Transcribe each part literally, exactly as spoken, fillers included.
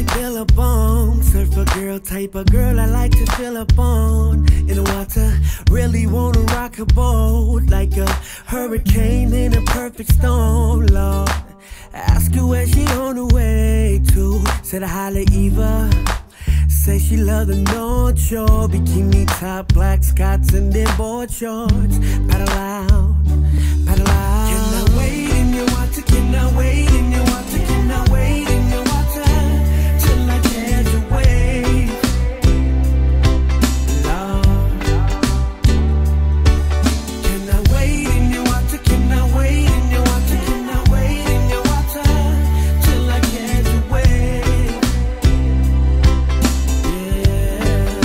fill up on. Surfer girl, type of girl I like to fill up on. In the water, really wanna rock a boat like a hurricane in a perfect storm, Lord. Ask her where she on the way to. Said I holla Eva. Say she love the North Shore. Bikini top, black Scots and then board shorts. Paddle out, paddle out. Can I wait in your water? Can I wait in your water? Can I wait in your water till I catch a wave? Lord, can I wait in your water? Can I wait in your water? Can I wait in your water till I catch a wave? Yeah.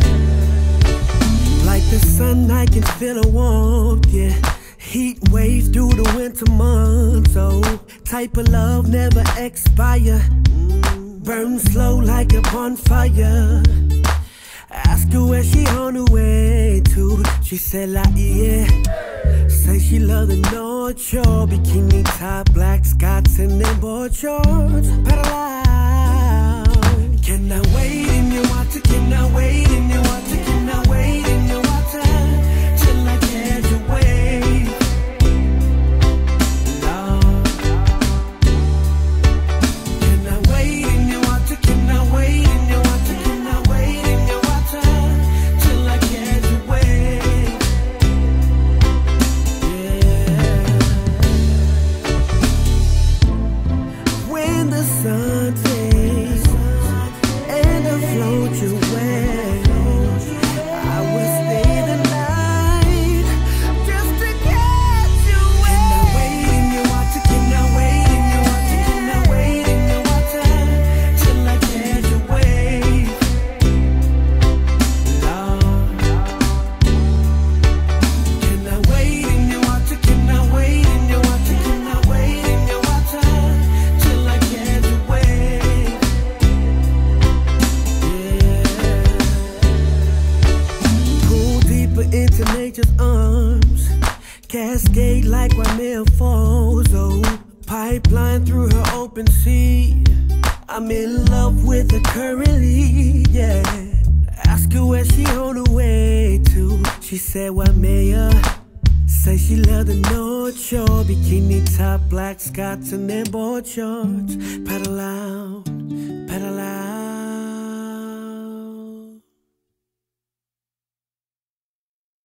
Like the sun, I can feel a warmth, yeah. Heat waves through the winter months, oh. Type of love never expire. Burn slow like a bonfire. Ask her where she on the way to. She said like yeah. Say she love the North Shore. Bikini top, black Scots and then board shorts. Paddle out. Can I wait in your water? Can I wait in your water? Can I wait in your water till I catch a wave? Into nature's arms, cascade like Rainier Falls, oh. Pipeline through her open sea. I'm in love with her currently, yeah. Ask her where she on the way to. She said Waimea. Say she love the North Shore. Bikini top, black Scots and then board shorts. Paddle out, paddle out.